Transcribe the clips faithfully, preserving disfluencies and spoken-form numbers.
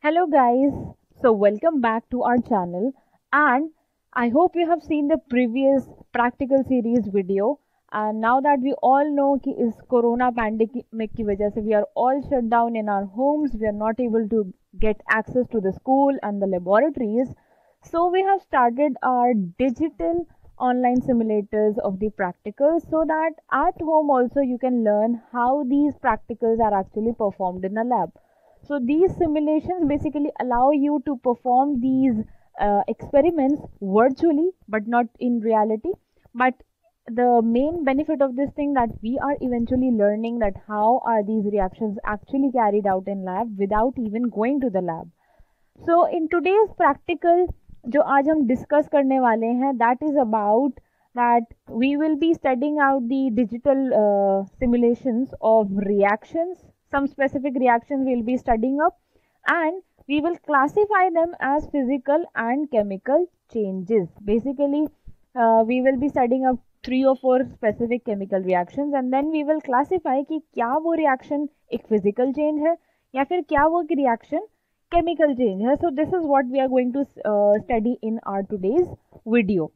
Hello guys, so welcome back to our channel and I hope you have seen the previous practical series video and now that we all know कि इस corona pandemic की वजह से we are all shut down in our homes, we are not able to get access to the school and the laboratories, so we have started our digital online simulators of the practicals so that at home also you can learn how these practicals are actually performed in a lab. So these simulations basically allow you to perform these uh, experiments virtually but not in reality. But the main benefit of this thing that we are eventually learning that how are these reactions actually carried out in lab without even going to the lab. So in today's practical जो आज हम discuss करने वाले हैं that is about that we will be studying out the digital uh, simulations of reactions. Some specific reactions we'll be studying up and we will classify them as physical and chemical changes. Basically, uh, we will be studying up three or four specific chemical reactions and then we will classify कि क्या वो reaction एक physical change है या फिर क्या वो reaction chemical change है. So this is what we are going to uh, study in our today's video.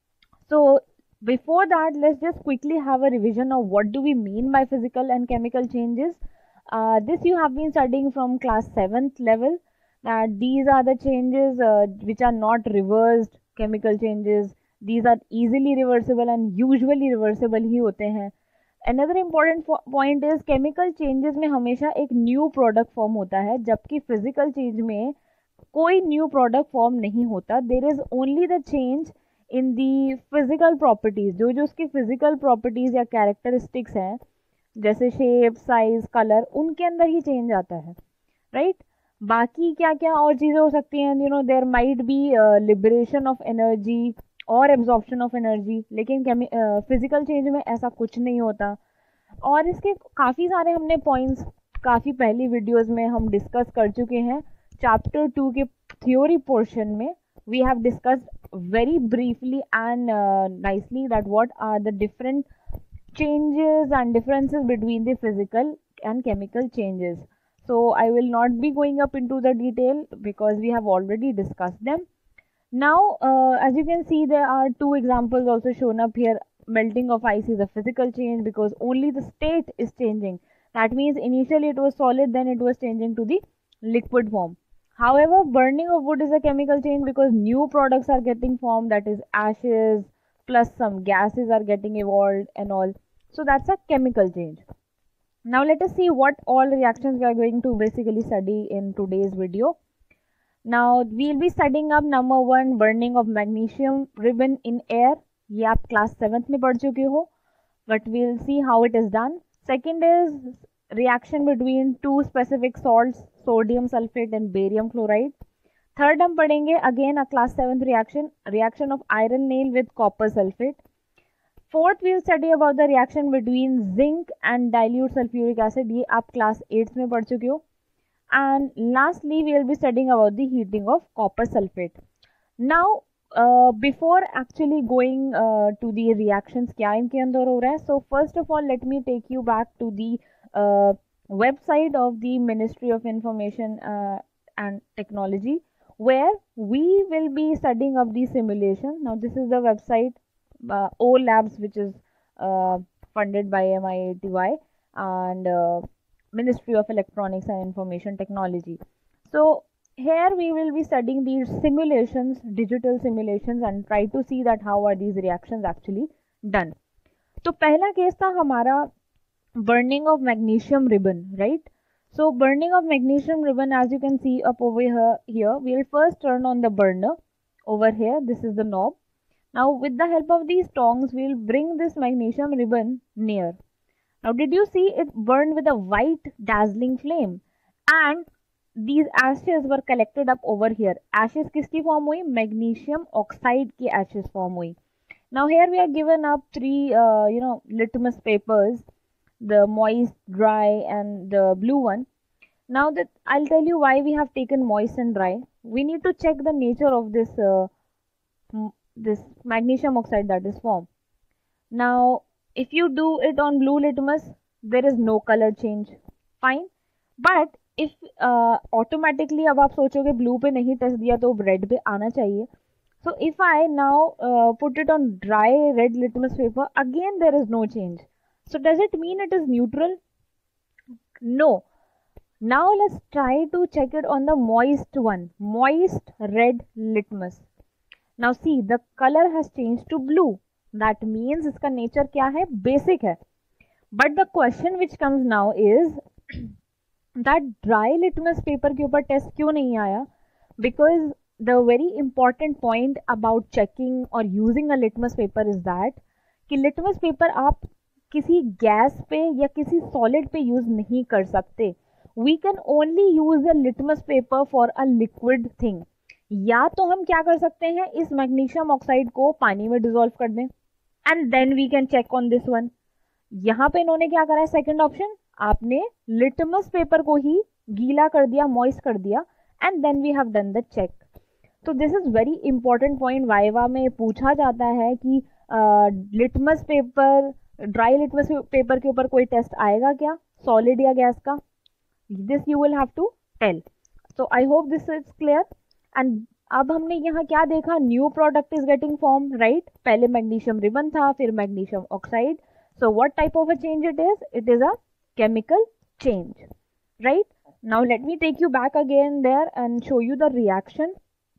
So before that, let's just quickly have a revision of what do we mean by physical and chemical changes. Uh, this you have been studying from class seventh level, that these are the changes uh, which are not reversed chemical changes. These are easily reversible and usually reversible ही होते हैं. Another important point is chemical changes में हमेशा एक new product form होता है, जबकि physical change में कोई new product form नहीं होता. There is only the change in the physical properties. जो जो उसकी physical properties या characteristics हैं जैसे शेप साइज कलर उनके अंदर ही चेंज आता है, राइट right? बाकी क्या क्या और चीज़ें हो सकती हैं, you know there might be liberation of energy और एब्जॉर्प्शन ऑफ एनर्जी, लेकिन फिजिकल चेंज में ऐसा कुछ नहीं होता. और इसके काफ़ी सारे हमने पॉइंट्स काफ़ी पहली वीडियोस में हम डिस्कस कर चुके हैं. चैप्टर टू के थ्योरी पोर्शन में we have discussed very briefly and nicely that what are the different changes and differences between the physical and chemical changes. So I will not be going up into the detail because we have already discussed them. Now uh, as you can see, there are two examples also shown up here. Melting of ice is a physical change because only the state is changing. That means initially it was solid, then it was changing to the liquid form. However, burning of wood is a chemical change because new products are getting formed, that is ashes plus some gases are getting evolved and all. So that's a chemical change. Now let us see what all reactions we are going to basically study in today's video. Now we'll be studying up number one, burning of magnesium ribbon in air. ये आप class seventh में पढ़ चुके हो, but we'll see how it is done. Second is reaction between two specific salts, sodium sulfate and barium chloride. Third हम पढ़ेंगे again a class seventh reaction, reaction of iron nail with copper sulfate. Fourth we'll study about the reaction between zinc and dilute sulfuric acid. ये आप class eighth में पढ़ चुके हो. And lastly we'll be studying about the heating of copper sulfate. Now uh, before actually going uh, to the reactions क्या इनके अंदर हो रहा है, so first of all let me take you back to the uh, website of the Ministry of Information uh, and Technology, where we will be studying of the simulation. Now this is the website uh, O Labs, which is uh, funded by M I A T Y and uh, Ministry of Electronics and Information Technology. So here we will be studying these simulations, digital simulations, and try to see that how are these reactions actually done. तो पहला case था हमारा burning of magnesium ribbon, right? So burning of magnesium ribbon, as you can see up over here, here we'll first turn on the burner. Over here, this is the knob. Now with the help of these tongs, we'll bring this magnesium ribbon near. Now did you see it burned with a white dazzling flame? And these ashes were collected up over here. Ashes किसकी form हुई? Magnesium oxide की ashes form हुई. Now here we are given up three, uh, you know, litmus papers. The moist, dry and the blue one. Now that I'll tell you why we have taken moist and dry. We need to check the nature of this uh, this magnesium oxide that is formed. Now if you do it on blue litmus, there is no color change, fine. But if automatically अब आप सोचोगे blue पे नहीं test दिया तो red पे आना चाहिए. So if I now uh, put it on dry red litmus paper, again there is no change. So does it mean it is neutral? No. Now let's try to check it on the moist one, moist red litmus. Now see, the color has changed to blue. That means इसका nature क्या है? Basic है. But the question which comes now is that dry litmus paper के ऊपर test क्यों नहीं आया? Because the very important point about checking or using a litmus paper is that कि litmus paper आप किसी गैस पे या किसी सॉलिड पे यूज नहीं कर सकते. We can only use the litmus paper for a liquid thing. या तो हम क्या कर सकते हैं, इस मैग्नीशियम ऑक्साइड को पानी में डिसॉल्व कर दें and then we can check on this one. यहाँ पे इन्होंने क्या करा है, सेकंड ऑप्शन, आपने लिटमस पेपर को ही गीला कर दिया, मॉइस्ट कर दिया and then we have done the check. तो this is very important point. Viva में पूछा जाता है कि litmus paper, dry litmus paper के ऊपर कोई टेस्ट आएगा क्या, सॉलिड या गैस का. This you will have to tell. So I hope this is clear. And अब हमने यहाँ क्या देखा, new product is getting form, right. पहले मैग्नीशियम रिबन था, फिर magnesium oxide. So what type of a change it is, it is a chemical change, right. Now let me take you back again there and show you the reaction.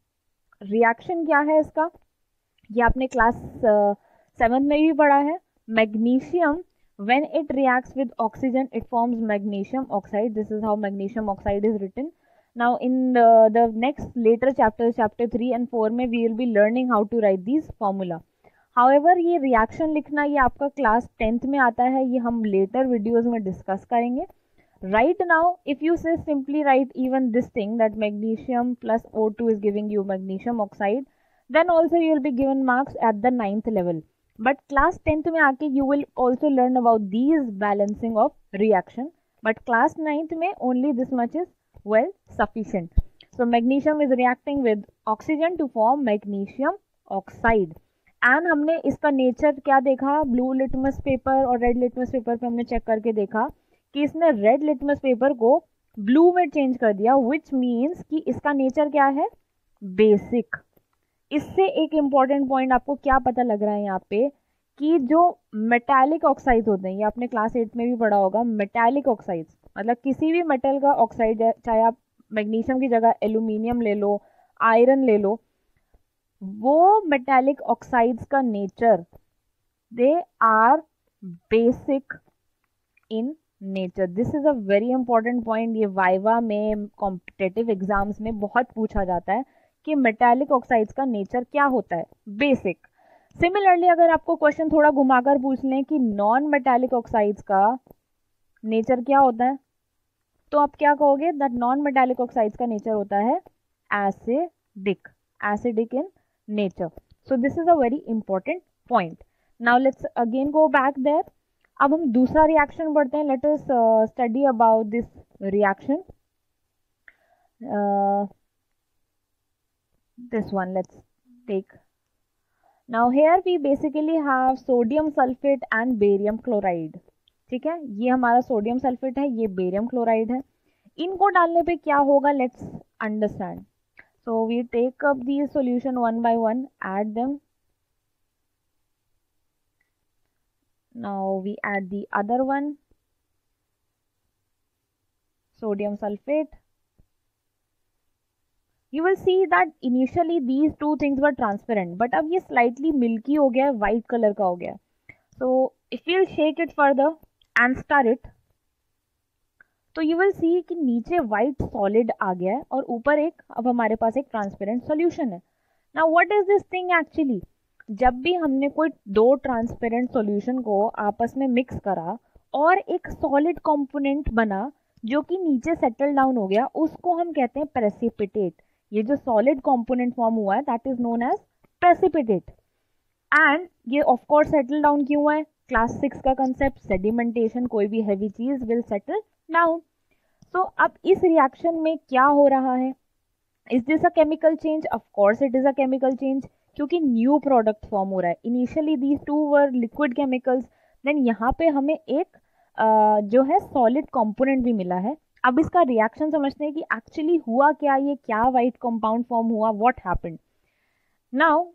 Reaction क्या है इसका, ये आपने class seventh में भी पढ़ा है. Magnesium, when it reacts with oxygen, it forms magnesium oxide. This is how magnesium oxide is written. Now in the, the next later chapters, chapter three and four में we will be learning how to write these formula. However, ये reaction लिखना ये आपका class tenth में आता है, ये हम later videos में discuss करेंगे. Right now, if you say simply write even this thing that magnesium plus O two is giving you magnesium oxide, then also you will be given marks at the ninth level. But class tenth में आके you will also learn about these balancing of reaction. But class ninth में only this much is well sufficient. So magnesium is reacting with oxygen to form magnesium oxide. And हमने इसका nature क्या देखा, blue litmus paper और red litmus paper पे हमने check करके देखा कि इसने red litmus paper को blue में change कर दिया, which means कि इसका nature क्या है, basic. इससे एक इम्पॉर्टेंट पॉइंट आपको क्या पता लग रहा है यहाँ पे, कि जो मेटालिक ऑक्साइड्स होते हैं, ये आपने क्लास एट में भी पढ़ा होगा, मेटालिक ऑक्साइड्स मतलब किसी भी मेटल का ऑक्साइड, चाहे आप मैग्नीशियम की जगह एल्यूमिनियम ले लो, आयरन ले लो, वो मेटालिक ऑक्साइड्स का nature, they are basic in nature. This is a very important point. ये वाइवा में, कॉम्पिटेटिव एग्जाम्स में बहुत पूछा जाता है कि मेटालिक ऑक्साइड्स का नेचर क्या होता है, बेसिक. सिमिलरली अगर आपको क्वेश्चन थोड़ा घुमाकर पूछ लें कि नॉन मेटालिक ऑक्साइड्स का नेचर क्या होता है, तो आप क्या कहोगे, दैट नॉन मेटालिक ऑक्साइड्स का नेचर होता है acidic, acidic in nature. So this is a very important point. Now let's again go back there. अब हम दूसरा रिएक्शन पढ़ते हैं. Let us study about this reaction. This one let's take. Now here we basically have sodium sulfate and barium chloride. ठीक है, ये हमारा sodium sulphate है, ये बेरियम क्लोराइड है. इनको डालने पे क्या होगा, let's understand. So we take up the solution one by one, add them. Now we add the other one, sodium sulfate. You will see that initially these two things were transparent, but अब ये slightly milky हो गया है, white color का हो गया. So if you shake it further and stir it, तो you will see कि नीचे white solid आ गया है और ऊपर एक, अब हमारे पास एक transparent solution है. Now what is this thing actually? जब भी हमने कोई दो transparent solution को आपस में mix करा और एक solid component बना जो कि नीचे settle down हो गया, उसको हम कहते हैं precipitate. ये जो सॉलिड कंपोनेंट फॉर्म हुआ है that is known as precipitate. And ये ऑफ कोर्स सेटल डाउन क्यों हुआ है, क्लास सिक्स का कंसेप्ट, सेडिमेंटेशन, कोई भी हैवी चीज विल सेटल डाउन. सो अब इस रिएक्शन में क्या हो रहा है, is this a chemical change? Of course it is a chemical change, क्योंकि न्यू प्रोडक्ट फॉर्म हो रहा है. Initially these two were liquid chemicals, then यहाँ पे हमें एक uh, जो है सॉलिड कंपोनेंट भी मिला है. अब इसका रिएक्शन समझते हैं कि एक्चुअली हुआ क्या, ये क्या व्हाइट कंपाउंड फॉर्म हुआ, what happened. Now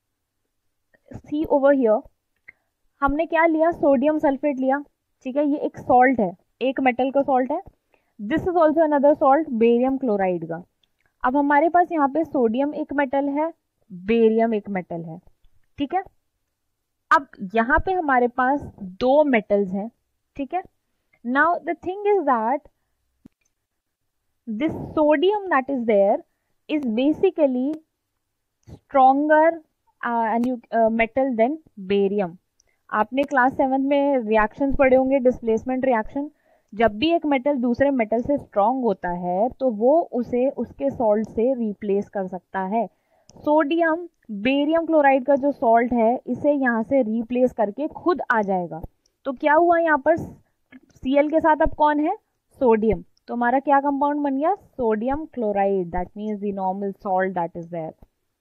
see over here, हमने क्या लिया, सोडियम सल्फेट लिया, ठीक है, ये एक सॉल्ट है, एक मेटल का सॉल्ट है। This is also another salt, barium chloride का। अब हमारे पास यहाँ पे सोडियम एक मेटल है, बेरियम एक मेटल है, ठीक है। अब यहाँ पे हमारे पास दो मेटल्स हैं, ठीक है। Now the thing is that this sodium that is there is basically stronger metal than barium. आपने क्लास सेवंथ में रिएक्शंस पढ़े होंगे, डिस्प्लेसमेंट रिएक्शन। जब भी एक मेटल दूसरे मेटल से स्ट्रॉन्ग होता है तो वो उसे उसके सॉल्ट से रिप्लेस कर सकता है। सोडियम बेरियम क्लोराइड का जो सॉल्ट है इसे यहाँ से रिप्लेस करके खुद आ जाएगा। तो क्या हुआ यहाँ पर, Cl के साथ अब कौन है, सोडियम, तो हमारा क्या कंपाउंड बन गया, sodium chloride, that means the normal salt that is there.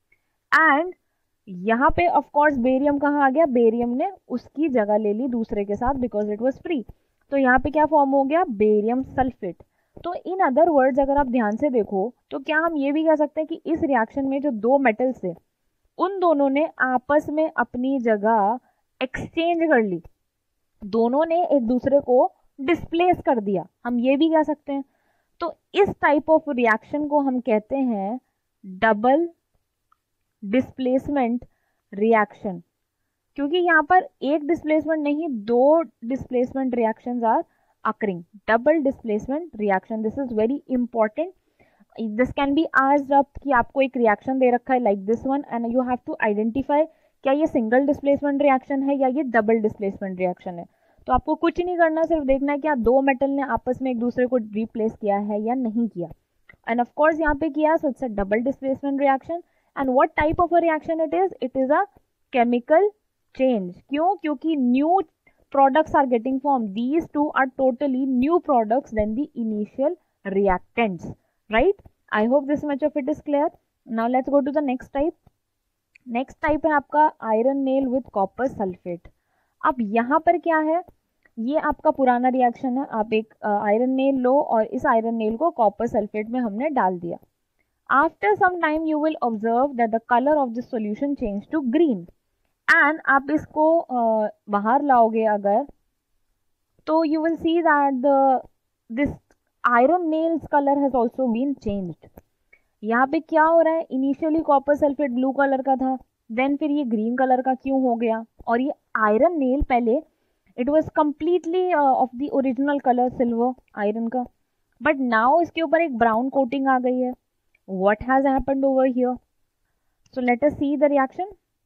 And यहाँ पे ऑफ कोर्स बेरियम कहाँ आ गया, बेरियम ने उसकी जगह ले ली दूसरे के साथ बिकॉज इट वाज फ्री। तो यहाँ पे क्या फॉर्म हो गया, बेरियम सल्फेट। तो इन अदर वर्ड्स अगर आप ध्यान से देखो तो क्या हम ये भी कह सकते हैं कि इस रिएक्शन में जो दो मेटल्स थे उन दोनों ने आपस में अपनी जगह एक्सचेंज कर ली, दोनों ने एक दूसरे को डिस्प्लेस कर दिया, हम ये भी कह सकते हैं। तो इस टाइप ऑफ रिएक्शन को हम कहते हैं डबल डिस्प्लेसमेंट रिएक्शन, क्योंकि यहाँ पर एक डिस्प्लेसमेंट नहीं, दो displacement reactions are occurring, double displacement reaction, this is very important, this can be asked up कि आपको एक रिएक्शन दे रखा है like this one and you have to identify क्या ये सिंगल डिस्प्लेसमेंट रिएक्शन है या ये डबल डिस्प्लेसमेंट रिएक्शन है। तो आपको कुछ नहीं करना, सिर्फ देखना है कि दो मेटल ने आपस में एक दूसरे को रिप्लेस किया है या नहीं किया, एंड ऑफ कोर्स यहाँ पे किया, so it's a double displacement reaction. And what type of a reaction it is, it is a chemical change. क्यों, क्योंकि new products are getting formed, these two are totally new products than the initial reactants, right? I hope this much of it is clear. Now let's go to the next type. next type है आपका iron nail with copper sulfate। अब यहाँ पर क्या है, ये आपका पुराना रिएक्शन है, आप एक आयरन नेल लो और इस आयरन नेल को कॉपर सल्फेट में हमने डाल दिया। After some time you will observe that the colour of this solution change to green, and आप इसको uh, बाहर लाओगे अगर, तो you will see that the this iron nail's colour has also been changed. यहाँ पे क्या हो रहा है, initially copper sulphate blue colour का था, देन फिर ये ग्रीन कलर का क्यों हो गया, और ये आयरन नेल पहले it was completely of the original colour silver iron का, बट नाउ इसके ऊपर एक ब्राउन कोटिंग आ गई है। What has happened over here, so let us see the reaction.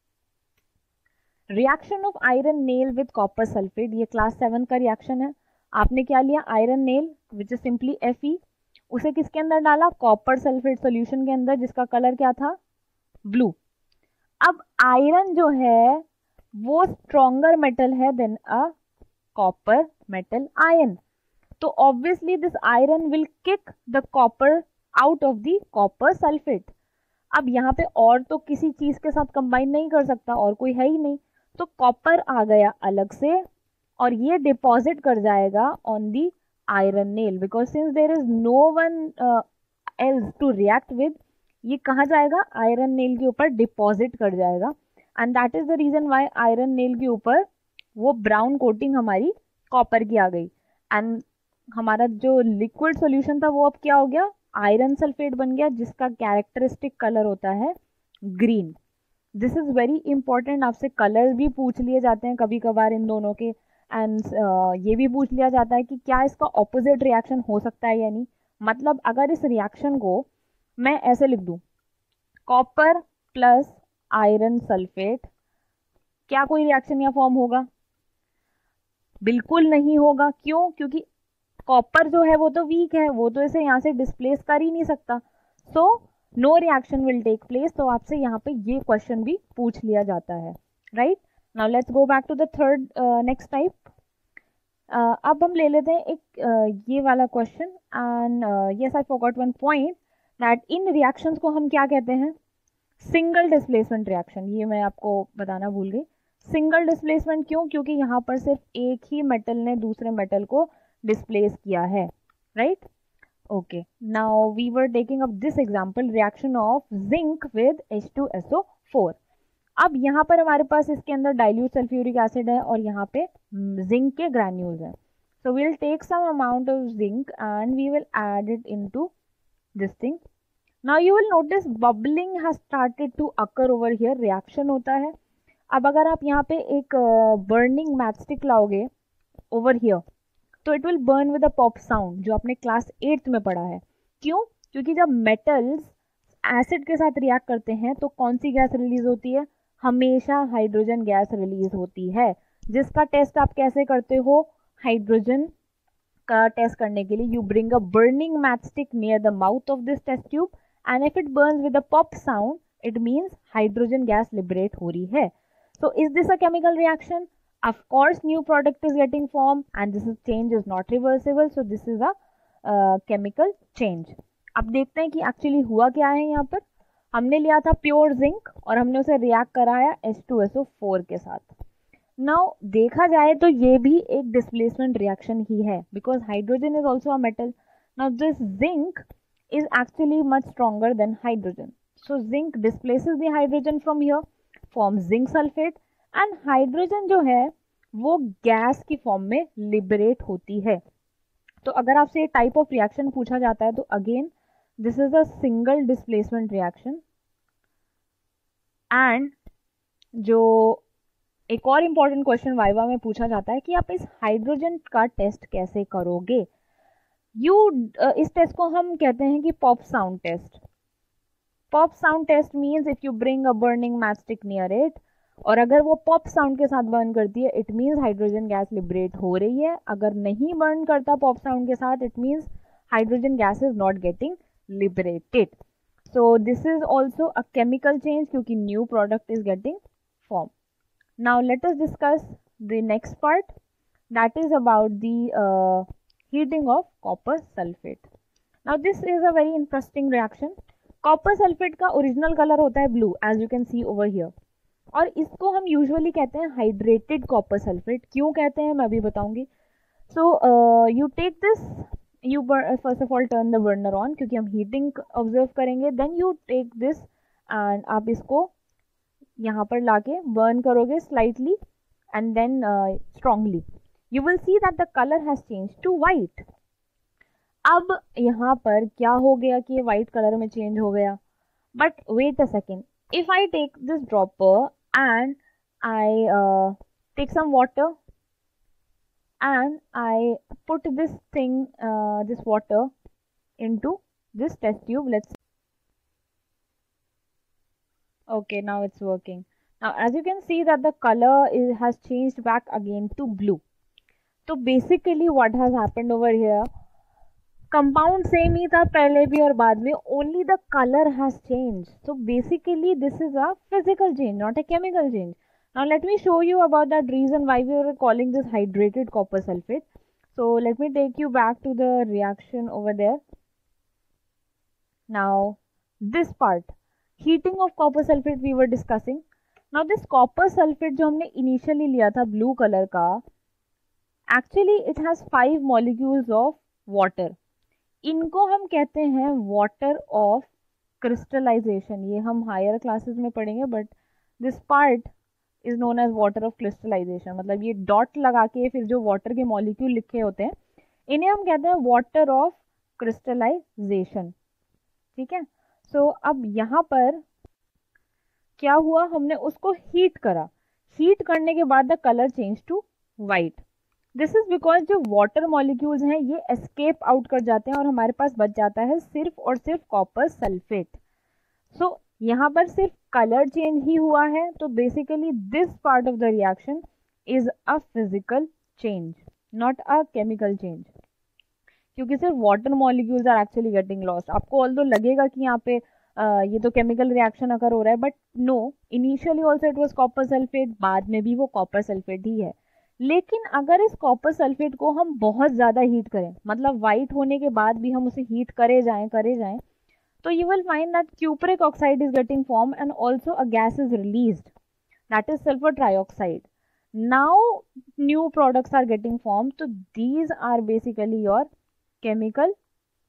Reaction of iron nail with copper sulphate, ये class seven का reaction है। आपने क्या लिया, iron nail which is simply F E, उसे किसके अंदर डाला, कॉपर सल्फेट सॉल्यूशन के अंदर, जिसका कलर क्या था, ब्लू। अब आयरन जो है वो स्ट्रॉन्गर मेटल है than a copper metal ion, तो obviously this iron will kick the copper out of the copper sulphate. अब यहाँ पे और तो किसी चीज के साथ कंबाइन नहीं कर सकता, और कोई है ही नहीं, तो कॉपर आ गया अलग से और ये डिपॉजिट कर जाएगा on the iron nail, because since there is no one else to react with, ये कहाँ जाएगा, आयरन नेल के ऊपर डिपॉजिट कर जाएगा, and that is the reason why iron nail के ऊपर वो ब्राउन कोटिंग हमारी कॉपर की आ गई, एंड हमारा जो लिक्विड सॉल्यूशन था वो अब क्या हो गया, आयरन सल्फेट बन गया, जिसका कैरेक्टरिस्टिक कलर होता है green. This is very important, आपसे कलर भी पूछ लिए जाते हैं कभी कभार इन दोनों के, एंड uh, ये भी पूछ लिया जाता है कि क्या इसका ऑपोजिट रिएक्शन हो सकता है या नहीं। मतलब अगर इस रिएक्शन को मैं ऐसे लिख दूं, कॉपर प्लस आयरन सल्फेट, क्या कोई रिएक्शन या फॉर्म होगा, बिल्कुल नहीं होगा। क्यों, क्योंकि कॉपर जो है वो तो वीक है, वो तो इसे यहाँ से डिस्प्लेस कर ही नहीं सकता, so no reaction will take place. तो आपसे यहाँ पे ये क्वेश्चन भी पूछ लिया जाता है, right. Now let's go back to the third next type. अब हम ले लेते हैं एक uh, ये वाला question, and yes I forgot one point that इन रिएक्शंस को हम क्या कहते हैं, सिंगल डिस्प्लेसमेंट रिएक्शन, ये मैं आपको बताना भूल गई। सिंगल डिस्प्लेसमेंट क्यों, क्योंकि यहाँ पर सिर्फ एक ही मेटल ने दूसरे मेटल को डिस्प्लेस किया है, right. Okay, now we were taking up this example reaction of zinc with H two S O four. अब यहाँ पर हमारे पास इसके अंदर डाइल्यूट सल्फ्यूरिक एसिड है और यहाँ पे जिंक के ग्रैन्यूल्स हैं. So we'll take some amount of zinc and we will add it into this thing. Now you will notice bubbling has started to occur over here. Reaction होता है. अब अगर आप यहाँ पे एक burning matchstick लाओगे over here, तो it will burn with a pop sound, जो आपने क्लास एट्थ में पढ़ा है. क्यों? क्योंकि जब मेटल्स एसिड के साथ रिएक्ट करते हैं तो कौन सी गैस रिलीज होती है? हमेशा हाइड्रोजन गैस रिलीज होती है, जिसका टेस्ट आप कैसे करते हो? हाइड्रोजन का टेस्ट करने के लिए you bring a burning matchstick near the mouth of this test tube and if it burns with a pop sound it means hydrogen gas liberate हो रही है. So is this a chemical reaction? Of course, new product is getting formed and this is change is not reversible. So this is a uh, chemical change. अब देखते हैं कि actually हुआ क्या है. यहाँ पर हमने लिया था प्योर जिंक और हमने उसे रिएक्ट कराया H two S O four के साथ. नाउ देखा जाए तो ये भी एक डिस्प्लेसमेंट रिएक्शन ही है because hydrogen is also a metal. Now this zinc is actually much stronger than hydrogen. So zinc displaces the hydrogen from here, form zinc sulphate and hydrogen जो है वो गैस की फॉर्म में liberate होती है. तो अगर आपसे ये टाइप ऑफ रिएक्शन पूछा जाता है तो again this is a single displacement reaction. And जो एक और इम्पॉर्टेंट क्वेश्चन वाइवा में पूछा जाता है कि आप इस हाइड्रोजन का टेस्ट कैसे करोगे. यू uh, इस टेस्ट को हम कहते हैं कि pop sound test. Pop sound test means if you bring a burning matchstick near it और अगर वो पॉप साउंड के साथ बर्न करती है it means hydrogen gas liberate हो रही है. अगर नहीं बर्न करता पॉप साउंड के साथ it means hydrogen gas is not getting liberated. So this is also a chemical change क्योंकि new product is getting form. Now let us discuss the next part that is about the heating of copper sulphate. Now this is a very interesting reaction. Copper sulphate का original colour होता है blue as you can see over here और इसको हम usually कहते हैं hydrated copper sulphate. क्यों कहते हैं मैं अभी बताऊंगी. So you take this, you first of all turn the burner on क्योंकि हम हीटिंग ऑब्जर्व करेंगे. Then you take this and आप इसको यहाँ पर लाके बर्न करोगे slightly and then strongly. You will see that the colour has change to white. अब यहाँ पर क्या हो गया कि ये वाइट कलर में चेंज हो गया. But wait a second, if I take this dropper and I uh, take some water and I put this thing, uh, this water into this test tube, let's see. Okay, now it's working. Now as you can see that the color is, has changed back again to blue. So basically what has happened over here, compound same ही था पहले भी और बाद में, only the colour has change. So basically this is a physical change not a chemical change. Now let me show you about that reason why we are calling this hydrated copper sulphate. So let me take you back to the reaction over there. Now this part heating of copper sulphate we were discussing. Now this copper sulphate जो हमने initially लिया था blue colour का, actually it has five molecules of water. इनको हम कहते हैं water of crystallisation. ये हम हायर क्लासेस में पढ़ेंगे but this part is known as water of crystallisation. मतलब ये डॉट लगा के फिर जो वाटर के मॉलिक्यूल लिखे होते हैं इन्हें हम कहते हैं वाटर ऑफ क्रिस्टलाइजेशन. ठीक है. सो so, अब यहाँ पर क्या हुआ, हमने उसको हीट करा. हीट करने के बाद the colour change to white. This is because जो वाटर मॉलिक्यूल्स हैं ये एस्केप आउट कर जाते हैं और हमारे पास बच जाता है सिर्फ और सिर्फ कॉपर सल्फेट. सो so, यहाँ पर सिर्फ कलर चेंज ही हुआ है. तो basically this part of the reaction is a physical change not a chemical change, क्योंकि सिर्फ water molecules are actually getting lost. आपको ऑल्दो लगेगा कि यहाँ पे uh, ये तो केमिकल रिएक्शन अगर हो रहा है, but no, initially also it was copper sulphate, बाद में भी वो कॉपर सल्फेट ही है. लेकिन अगर इस कॉपर सल्फेट को हम बहुत ज़्यादा हीट करें, मतलब वाइट होने के बाद भी हम उसे हीट करे जाएं करे जाएं तो you will find that cupric oxide is getting form and also a gas is released that is sulphur trioxide. Now new products are getting form. तो these are basically your chemical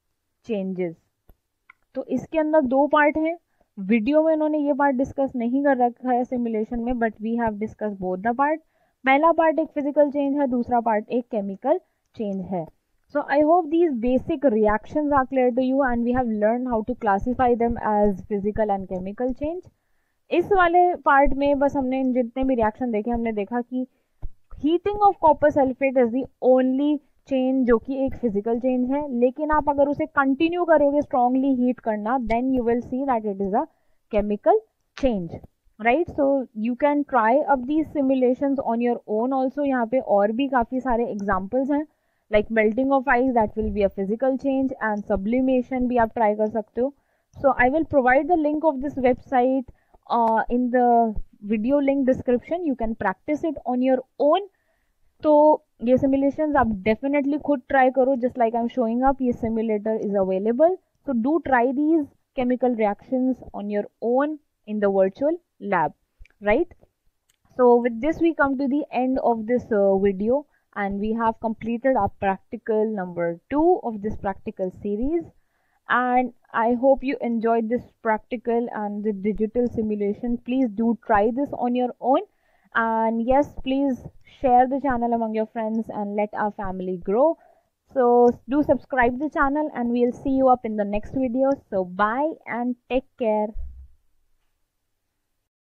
changes. तो इसके अंदर दो part हैं। Video में इन्होंने ये part discuss नहीं कर रखा है सिमुलेशन में, but we have discuss both the part. पहला पार्ट एक फिजिकल चेंज है, दूसरा पार्ट एक केमिकल चेंज है। So I hope these basic reactions are clear to you and we have learned how to classify them as physical and chemical change. इस वाले part में बस हमने जितने भी रिएक्शन देखे हमने देखा कि heating of copper sulphate is the only change जो कि एक फिजिकल चेंज है, लेकिन आप अगर उसे कंटिन्यू करोगे स्ट्रांगली हीट करना, then you will see that it is a chemical change, right. So you can try up these simulations on your own also. यहाँ पे और भी काफ़ी सारे एग्जाम्पल्स हैं, like melting of ice that will be a physical change, and sublimation भी आप try कर सकते हो। So I will provide the link of this website in the video link description. You can practice it on your own. तो ये simulations आप definitely खुद try करो, just like I am showing up. ये simulator is available, so do try these chemical reactions on your own in the virtual lab, right? So with this we come to the end of this uh, video, and we have completed our practical number two of this practical series, and I hope you enjoyed this practical and the digital simulation. Please do try this on your own, and yes, please share the channel among your friends and let our family grow. So do subscribe the channel and we'll see you up in the next video. So bye and take care.